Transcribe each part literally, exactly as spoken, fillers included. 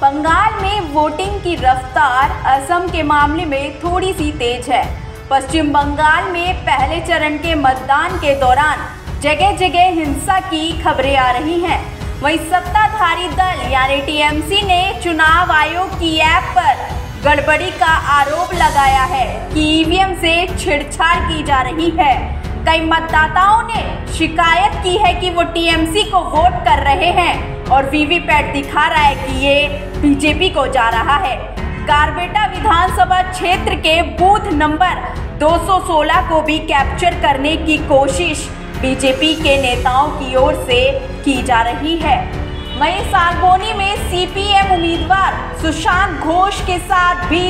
बंगाल में वोटिंग की रफ्तार असम के मामले में थोड़ी सी तेज है। पश्चिम बंगाल में पहले चरण के मतदान के दौरान जगह जगह हिंसा की खबरें आ रही हैं। वहीं सत्ताधारी दल यानी टीएमसी ने चुनाव आयोग की ऐप पर गड़बड़ी का आरोप लगाया है कि ईवीएम से छेड़छाड़ की जा रही है। कई मतदाताओं ने शिकायत की है कि वो टीएमसी को वोट कर रहे हैं और वीवीपैट दिखा रहा है कि ये बीजेपी को जा रहा है। गारबेटा विधानसभा क्षेत्र के बूथ नंबर दो सौ सोलह को भी कैप्चर करने की कोशिश बीजेपी के नेताओं की ओर से की जा रही है। वहीं सालबोनी में सीपीएम उम्मीदवार सुशांत घोष के साथ भी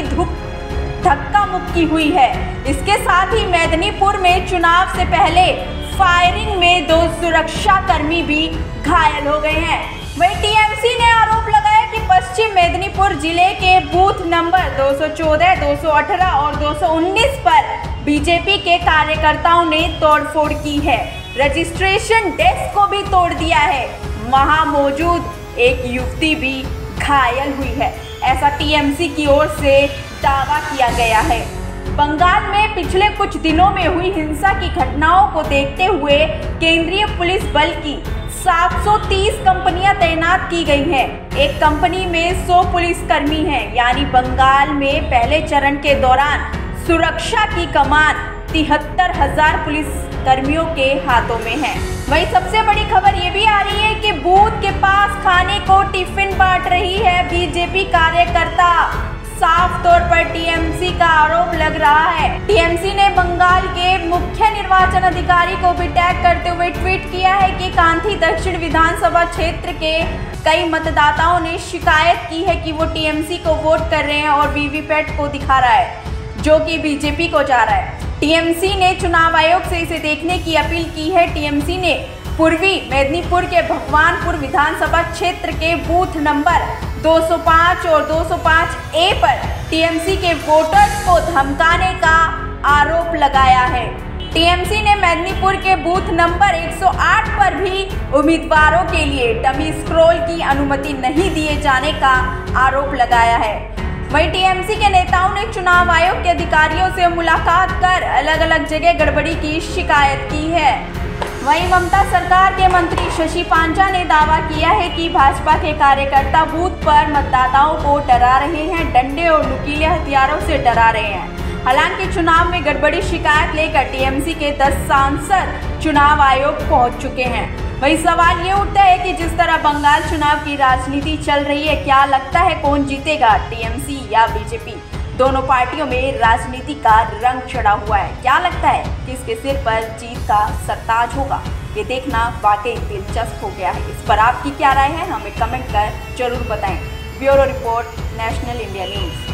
धक्का मुक्की हुई है। इसके साथ ही मेदिनीपुर में चुनाव से पहले फायरिंग में दो सुरक्षा कर्मी भी घायल हो गए हैं। वहीं टीएमसी ने आरोप लगाया कि पश्चिम मेदिनीपुर जिले के बूथ नंबर दो सौ चौदह, दो सौ अठारह और दो सौ उन्नीस पर बीजेपी के कार्यकर्ताओं ने तोड़फोड़ की है। रजिस्ट्रेशन डेस्क को भी तोड़ दिया है। वहां मौजूद एक युवती भी घायल हुई है, ऐसा टीएमसी की ओर से दावा किया गया है। बंगाल में पिछले कुछ दिनों में हुई हिंसा की घटनाओं को देखते हुए केंद्रीय पुलिस बल की सात सौ तीस कंपनियां तैनात की गई हैं। एक कंपनी में सौ पुलिसकर्मी हैं, यानी बंगाल में पहले चरण के दौरान सुरक्षा की कमान तिहत्तर हजार पुलिस कर्मियों के हाथों में है। वहीं सबसे बड़ी खबर ये भी आ रही है कि बूथ के पास खाने को टिफिन बांट रही है बीजेपी कार्यकर्ता। साफ तौर पर टीएमसी का आरोप लग रहा है। टीएमसी ने बंगाल के मुख्य निर्वाचन अधिकारी को भी टैग करते हुए ट्वीट किया है कि कांथी दक्षिण विधानसभा क्षेत्र के कई मतदाताओं ने शिकायत की है कि वो टीएमसी को वोट कर रहे हैं और वीवीपैट को दिखा रहा है जो कि बीजेपी को जा रहा है। टीएमसी ने चुनाव आयोग से इसे देखने की अपील की है। टीएमसी ने पूर्वी मेदिनीपुर के भगवानपुर विधानसभा क्षेत्र के बूथ नंबर दो सौ पाँच और दो सौ पाँच ए पर टीएमसी के वोटर्स को धमकाने का आरोप लगाया है। टीएमसी ने मेदिनीपुर के बूथ नंबर एक सौ आठ पर भी उम्मीदवारों के लिए डमी स्क्रॉल की अनुमति नहीं दिए जाने का आरोप लगाया है। वहीं टीएमसी के नेताओं ने चुनाव आयोग के अधिकारियों से मुलाकात कर अलग अलग जगह गड़बड़ी की शिकायत की है। वहीं ममता सरकार के मंत्री शशि पांचा ने दावा किया है कि भाजपा के कार्यकर्ता बूथ पर मतदाताओं को डरा रहे हैं, डंडे और नुकीले हथियारों से डरा रहे हैं। हालांकि चुनाव में गड़बड़ी शिकायत लेकर टीएमसी के दस सांसद चुनाव आयोग पहुंच चुके हैं। वही सवाल ये उठता है कि जिस तरह बंगाल चुनाव की राजनीति चल रही है, क्या लगता है कौन जीतेगा, टीएमसी या बीजेपी? दोनों पार्टियों में राजनीति का रंग चढ़ा हुआ है। क्या लगता है किसके सिर पर जीत का सरताज होगा? ये देखना वाकई दिलचस्प हो गया है। इस पर आपकी क्या राय है, हमें कमेंट कर जरूर बताएं। Bureau report, national India news.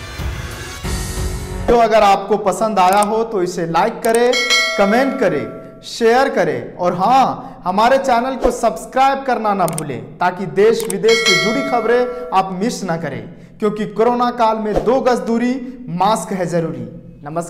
तो अगर आपको पसंद आया हो तो इसे लाइक करें, कमेंट करें, शेयर करें और हाँ, हमारे चैनल को सब्सक्राइब करना ना भूलें ताकि देश विदेश से जुड़ी खबरें आप मिस ना करें, क्योंकि कोरोना काल में दो गज दूरी, मास्क है जरूरी। नमस्कार।